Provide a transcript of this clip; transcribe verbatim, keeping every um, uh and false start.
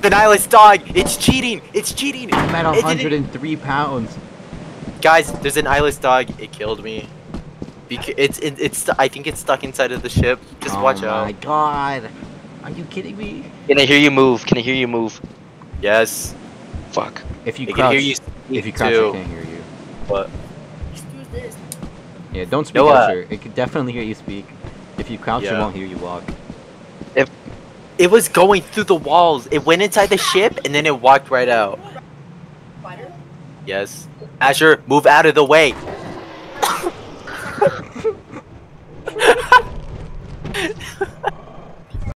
the nihilist dog. It's cheating. It's cheating. I'm at It one hundred didn't- three pounds. Guys, there's a nihilist dog. It killed me. Because it's it, it's I think it's stuck inside of the ship. Just oh watch my out. god. Are you kidding me? Can I hear you move? Can I hear you move? Yes. Fuck. If you It can crouch, hear you if you speak crouch, too. it can't hear you. But Just use this. Yeah, don't speak No, uh, Usher. It can definitely hear you speak. If you crouch, it Yeah. won't hear you walk. it was going through the walls. It went inside the ship and then it walked right out. Spider? Yes. Asher, move out of the way.